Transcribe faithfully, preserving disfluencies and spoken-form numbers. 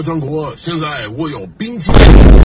小强国，现在我有兵器。